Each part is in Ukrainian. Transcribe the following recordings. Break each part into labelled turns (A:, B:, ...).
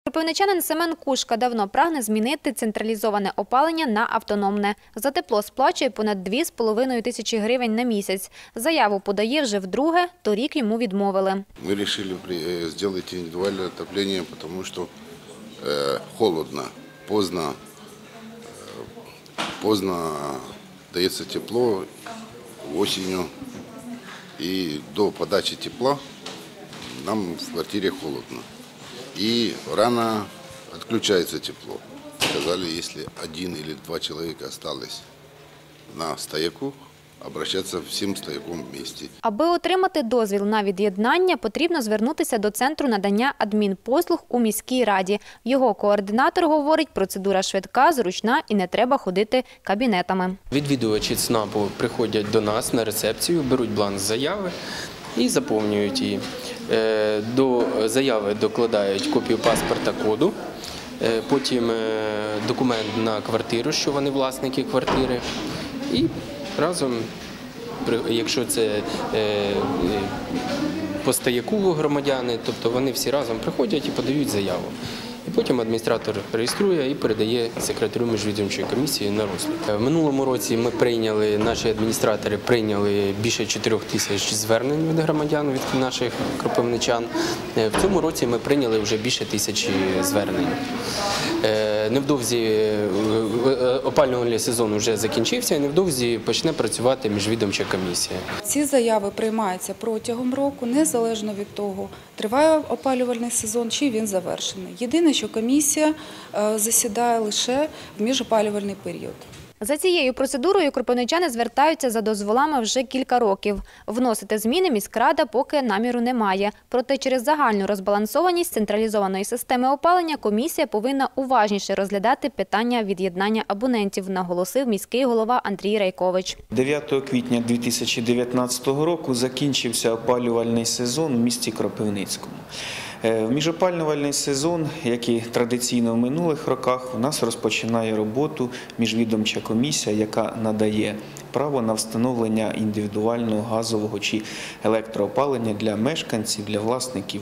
A: Кропивничанин Семен Кушка давно прагне змінити централізоване опалення на автономне. За тепло сплачує понад 2,5 тисячі гривень на місяць. Заяву подає вже вдруге, торік йому відмовили.
B: Ми вирішили зробити індивідуальне отоплення, тому що холодно, поздно дається тепло осінню, і до подачі тепла нам в квартирі холодно. И рано отключается тепло. Сказали, если 1 или 2 человека остались на стояку, обращаться всім стояком вместе.
A: Аби отримати дозвіл на від'єднання, потрібно звернутися до Центру надання адмінпослуг у міській раді. Його координатор говорить, процедура швидка, зручна і не треба ходити кабінетами.
C: Відвідувачі ЦНАПу приходять до нас на рецепцію, беруть бланк заяви і заповнюють її. До заяви докладають копію паспорта коду, потім документ на квартиру, що вони власники квартири, і разом, якщо це по стояку громадяни, тобто вони всі разом приходять і подають заяву. І потім адміністратор реєструє і передає секретарю міжвідомчої комісії на розгляд. В минулому році наші адміністратори прийняли більше 4 тисяч звернень від громадян, від наших кропивничан. В цьому році ми прийняли вже більше 1000 звернень. Невдовзі опалювальний сезон вже закінчився, і невдовзі почне працювати міжвідомча комісія.
D: Ці заяви приймаються протягом року, незалежно від того, триває опалювальний сезон чи він завершений. Єдине, що комісія засідає лише в міжопалювальний період.
A: За цією процедурою кропивничани звертаються за дозволами вже кілька років. Вносити зміни міськрада поки наміру немає. Проте через загальну розбалансованість централізованої системи опалення комісія повинна уважніше розглядати питання від'єднання абонентів, наголосив міський голова Андрій Райкович.
E: 9 квітня 2019 року закінчився опалювальний сезон у місті Кропивницькому. В міжопалювальний сезон, як і традиційно в минулих роках, у нас розпочинає роботу міжвідомча комісія, яка надає право на встановлення індивідуального газового чи електроопалення для мешканців, для власників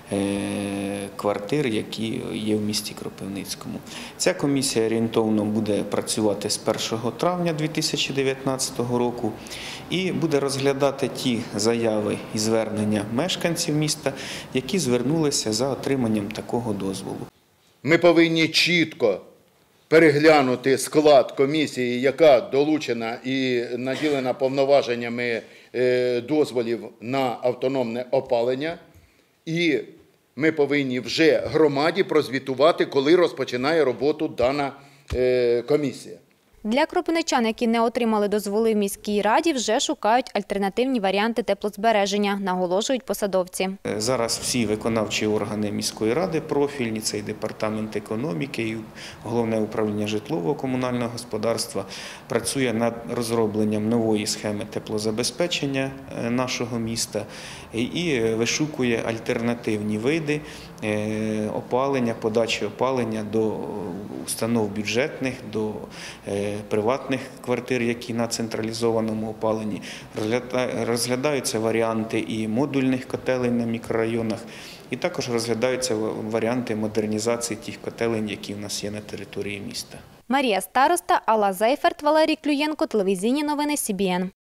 E: квартир, які є в місті Кропивницькому. Ця комісія орієнтовно буде працювати з 1 травня 2019 року і буде розглядати ті заяви і звернення мешканців міста, які звернулися за отриманням такого дозволу.
F: Ми повинні чітко переглянути склад комісії, яка долучена і наділена повноваженнями дозволів на автономне опалення. І ми повинні вже громаді прозвітувати, коли розпочинає роботу дана комісія.
A: Для кропивничан, які не отримали дозволи в міській раді, вже шукають альтернативні варіанти теплозбереження, наголошують посадовці.
E: Зараз всі виконавчі органи міської ради профільні, це і департамент економіки, і головне управління житлово-комунального господарства, працює над розробленням нової схеми теплозабезпечення нашого міста і вишукує альтернативні види опалення, подачі опалення до установ бюджетних, до приватних квартир, які на централізованому опаленні. Розглядаються варіанти і модульних котелень на мікрорайонах, і також розглядаються варіанти модернізації тих котелень, які в нас є на території міста.
A: Марія Староста, Алла Зейферт, Валерій Клюєнко, телевізійні новини СІБІН.